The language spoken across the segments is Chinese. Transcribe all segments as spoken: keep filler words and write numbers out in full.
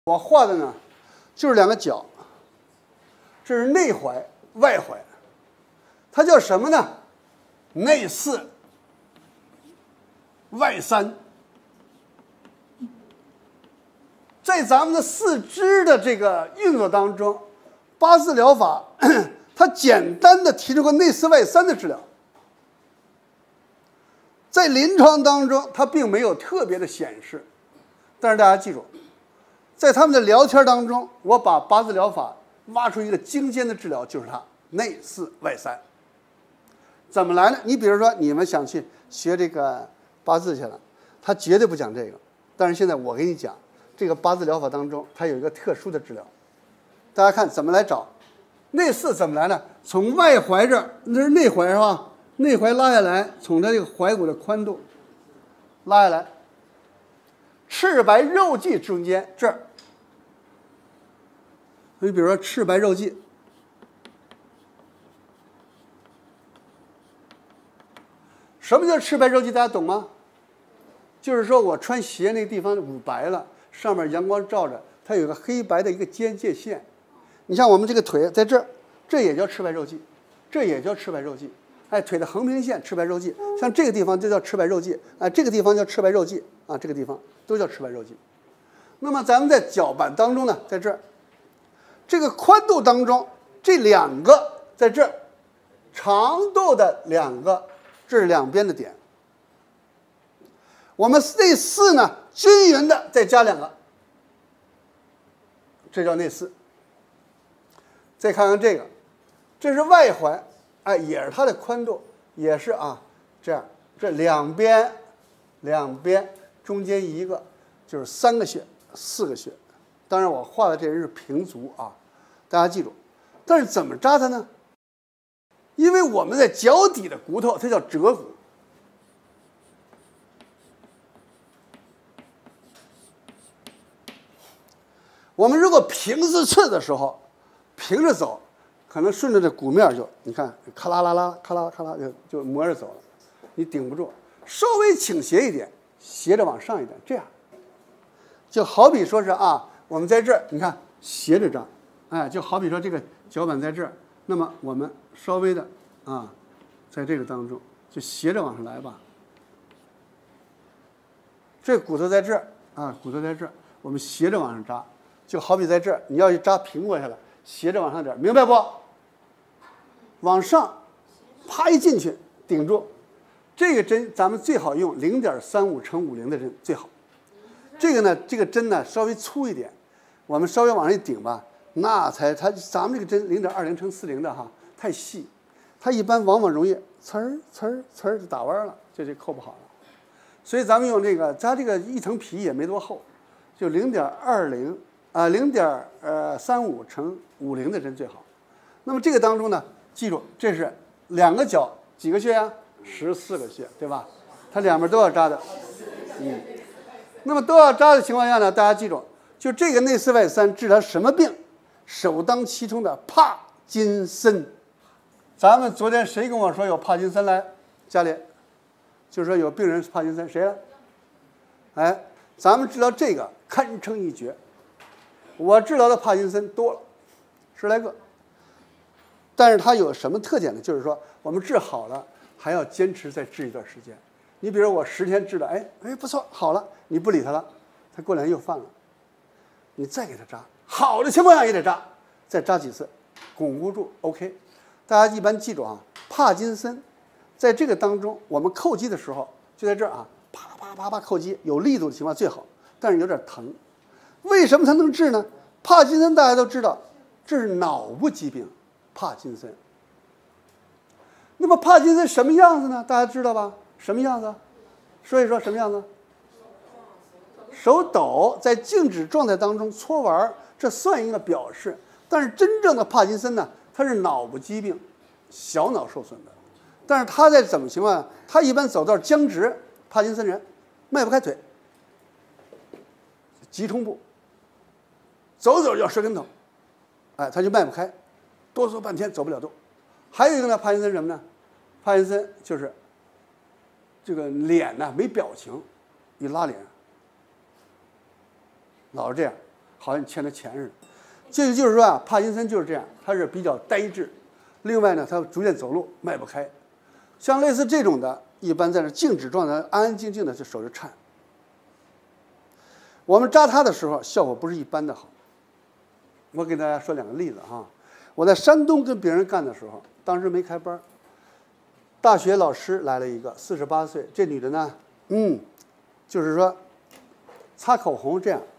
我画的呢，就是两个角，这是内踝、外踝，它叫什么呢？内四、外三。在咱们的四肢的这个运作当中，八字疗法它简单的提出个内四外三的治疗，在临床当中它并没有特别的显示，但是大家记住，在他们的聊天当中，我把八字疗法挖出一个精尖的治疗，就是它内四外三。怎么来呢？你比如说你们想去学这个八字去了，他绝对不讲这个，但是现在我给你讲。这个八字疗法当中，它有一个特殊的治疗，大家看怎么来找？内四怎么来呢？从外踝这儿，那是内踝是吧？内踝拉下来，从它这个踝骨的宽度拉下来，赤白肉际中间这儿。你比如说赤白肉际，什么叫赤白肉际？大家懂吗？就是说我穿鞋那个地方捂白了。上面阳光照着，它有个黑白的一个间界线。你像我们这个腿在这儿，这也叫赤白肉际，这也叫赤白肉际。哎，腿的横平线赤白肉际，像这个地方就叫赤白肉际，啊，这个地方叫赤白肉际，啊，这个地方都叫赤白肉际。那么咱们在脚板当中呢，在这儿，这个宽度当中，这两个在这儿，长度的两个，这是两边的点。我们内四呢，均匀的再加两个，这叫内四。再看看这个，这是外踝，哎，也是它的宽度，也是啊，这样，这两边，两边中间一个，就是三个穴，四个穴。当然我画的这人是平足啊，大家记住。但是怎么扎它呢？因为我们在脚底的骨头，它叫折骨。我们如果平四寸的时候，平着走，可能顺着这骨面就，你看，咔啦啦啦，咔啦咔啦就就磨着走了，你顶不住。稍微倾斜一点，斜着往上一点，这样，就好比说是啊，我们在这儿，你看斜着扎，哎，就好比说这个脚板在这儿，那么我们稍微的啊，在这个当中就斜着往上来吧。这骨头在这儿啊，骨头在这儿，我们斜着往上扎。就好比在这儿，你要一扎平过去了，斜着往上点，明白不？往上，啪一进去，顶住。这个针咱们最好用零点三五乘五零的针最好。这个呢，这个针呢稍微粗一点，我们稍微往上一顶吧，那才它咱们这个针零点二零乘四零的哈，太细，它一般往往容易呲儿呲儿呲儿就打弯了，这就扣不好了。所以咱们用这个，它这个一层皮也没多厚，就零点二零。啊，零点呃三五乘五零的针最好。那么这个当中呢，记住这是两个脚几个穴呀？十四个穴，对吧？它两边都要扎的。嗯。那么都要扎的情况下呢，大家记住，就这个内四外三治疗什么病？首当其冲的帕金森。咱们昨天谁跟我说有帕金森来？家里，就是说有病人帕金森，谁了？哎，咱们治疗这个堪称一绝。我治疗的帕金森多了，十来个，但是它有什么特点呢？就是说我们治好了，还要坚持再治一段时间。你比如我十天治了，哎哎不错，好了，你不理它了，它过两天又犯了，你再给它扎，好的情况下也得扎，再扎几次，巩固住 OK。大家一般记住啊，帕金森，在这个当中，我们扣击的时候就在这儿啊，啪啪啪啪扣击，有力度的情况最好，但是有点疼。为什么它能治呢？帕金森大家都知道，这是脑部疾病，帕金森。那么帕金森什么样子呢？大家知道吧？什么样子？说一说什么样子？手抖，在静止状态当中搓玩，这算一个表示。但是真正的帕金森呢，它是脑部疾病，小脑受损的。但是他在怎么情况？他一般走道僵直，帕金森人，迈不开腿，急冲步。走走就要摔跟头，哎，他就迈不开，哆嗦半天走不了动。还有一个呢，帕金森什么呢？帕金森就是这个脸呢没表情，一拉脸，老是这样。 好像你欠他钱似的。这个就是说啊，帕金森就是这样，他是比较呆滞，另外呢，他逐渐走路迈不开。像类似这种的，一般在那静止状态，安安静静的，就手就颤。我们扎他的时候，效果不是一般的好。我给大家说两个例子哈。我在山东跟别人干的时候，当时没开班，大学老师来了一个，四十八岁，这女的呢，嗯，就是说擦口红这样，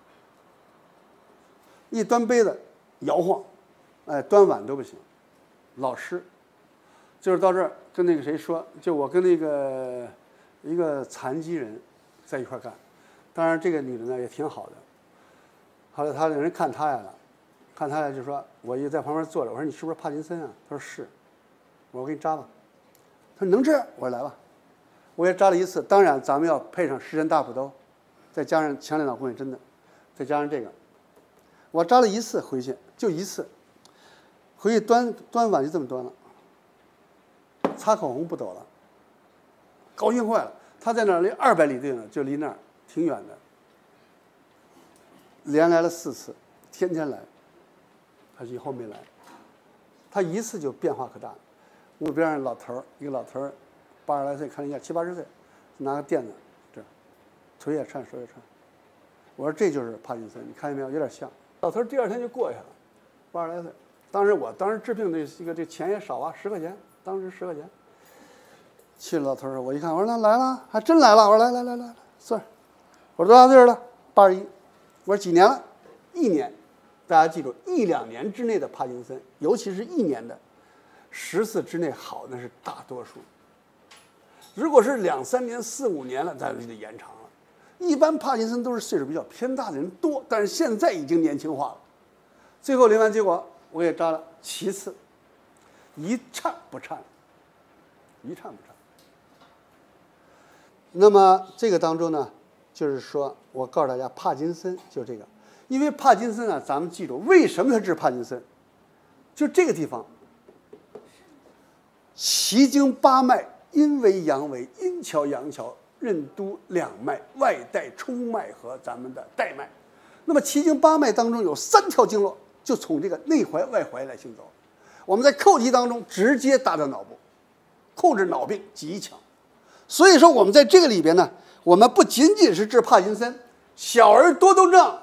一端杯子摇晃，哎，端碗都不行。老师就是到这儿跟那个谁说，就我跟那个一个残疾人在一块干，当然这个女的呢也挺好的。后来他的人看他来了，看他来就说，我也在旁边坐着，我说你是不是帕金森啊？他说是，我说我给你扎吧。他说能治？我说来吧。我也扎了一次，当然咱们要配上狮身大补刀，再加上强力脑供血针的，再加上这个。我扎了一次回去，就一次，回去端端碗就这么端了，擦口红不抖了，高兴坏了。他在那儿离二百里地呢，就离那儿挺远的，连来了四次，天天来，他以后没来，他一次就变化可大了。路边上老头儿，一个老头儿，八十来岁，看了一下七八十岁，拿个垫子，这腿也颤，手也颤。我说这就是帕金森，你看见没有？有点像。老头儿第二天就过去了，八十来岁。当时我当时治病的这个这钱也少啊，十块钱，当时十块钱。去了老头儿，我一看，我说那来了，还真来了。我说来来来来来，算。我说多大岁了？八十一。我说几年了？一年。大家记住，一两年之内的帕金森，尤其是一年的，十次之内好那是大多数。如果是两三年、四五年了，咱就得延长了。一般帕金森都是岁数比较偏大的人多，但是现在已经年轻化了。最后临完结果，我也扎了七次，一颤不颤，一颤不颤。那么这个当中呢，就是说我告诉大家，帕金森就这个，因为帕金森啊，咱们记住为什么他治帕金森，就这个地方，奇经八脉，阴为阳为，阴桥阳桥，任督两脉，外带冲脉和咱们的带脉。那么奇经八脉当中有三条经络，就从这个内踝、外踝来行走。我们在扣题当中直接打到脑部，控制脑病极强。所以说我们在这个里边呢，我们不仅仅是治帕金森，小儿多动症，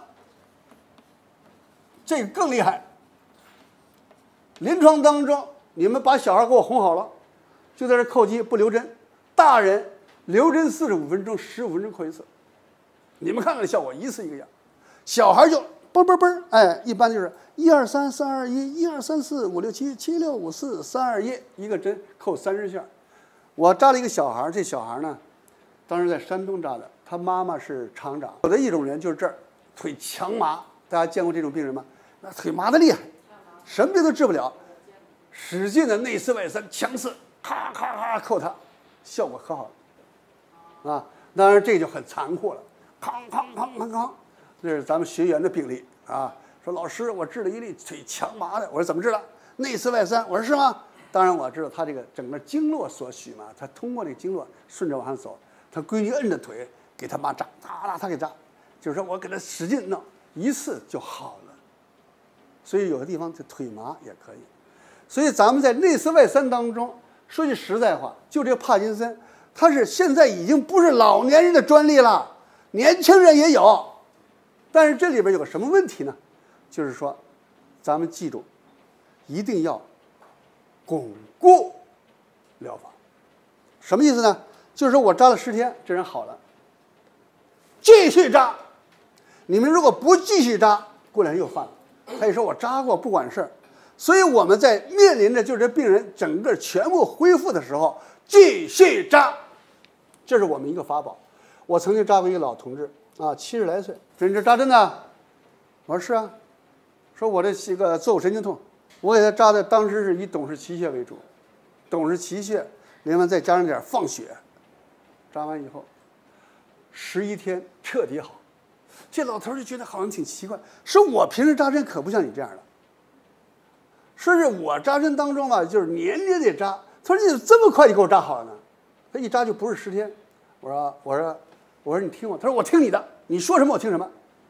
这个更厉害。临床当中，你们把小孩给我哄好了，就在这扣题不留针，大人留针四十五分钟，十五分钟扣一次，你们看看效果一次一个样。小孩就嘣嘣嘣，哎，一般就是一二三三二一，一二三四五六七，七六五四三二一，一个针扣三十下。我扎了一个小孩，这小孩呢，当时在山东扎的，他妈妈是厂长。有的一种人就是这儿腿强麻，大家见过这种病人吗？那腿麻的厉害，什么病都治不了，使劲的内四外三强刺，咔咔咔扣他，效果可好了啊！当然这就很残酷了，哐哐哐哐哐，这是咱们学员的病例啊。说老师，我治了一例腿强麻的，我说怎么治的？内四外三，我说是吗？当然我知道他这个整个经络所需嘛，他通过这个经络顺着往上走，他闺女摁着腿给他妈扎，哒哒他给扎，就是说我给他使劲弄，一次就好了。所以有的地方这腿麻也可以。所以咱们在内四外三当中，说句实在话，就这个帕金森，它是现在已经不是老年人的专利了，年轻人也有。但是这里边有个什么问题呢？就是说，咱们记住，一定要巩固疗法。什么意思呢？就是说我扎了十天，这人好了，继续扎。你们如果不继续扎，过两天又犯了。他一说我扎过不管事儿，所以我们在面临着就是这病人整个全部恢复的时候，继续扎，这是我们一个法宝。我曾经扎过一个老同志啊，七十来岁，说你这扎针呢？我说是啊，说我这是一个坐骨神经痛，我给他扎的当时是以董氏奇穴为主，董氏奇穴，另外再加上点放血，扎完以后十一天彻底好。这老头就觉得好像挺奇怪，说我平时扎针可不像你这样的，说是我扎针当中吧，就是年年得扎。他说你怎么这么快就给我扎好了呢？他一扎就不是十天。我说我说我说你听我，他说我听你的，你说什么我听什么。他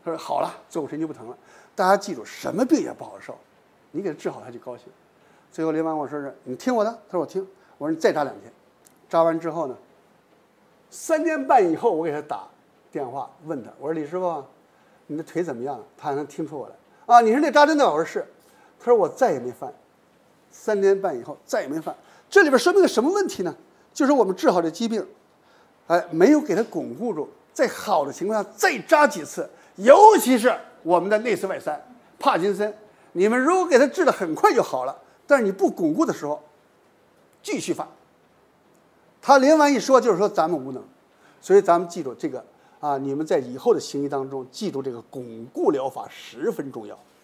他说好了，坐骨神经不疼了。大家记住，什么病也不好受，你给他治好他就高兴。最后林完跟我说是你听我的，他说我听。我说你再扎两天，扎完之后呢，三天半以后我给他打电话问他，我说李师傅，你的腿怎么样？他还能听出我来啊？你是那扎针的？我说是。他说我再也没犯，三天半以后再也没犯。这里边说明个什么问题呢？就是我们治好这疾病，哎，没有给它巩固住，在好的情况下再扎几次，尤其是我们的内四外三、帕金森，你们如果给它治得很快就好了，但是你不巩固的时候，继续犯。他林完一说就是说咱们无能，所以咱们记住这个啊，你们在以后的行医当中记住这个巩固疗法十分重要。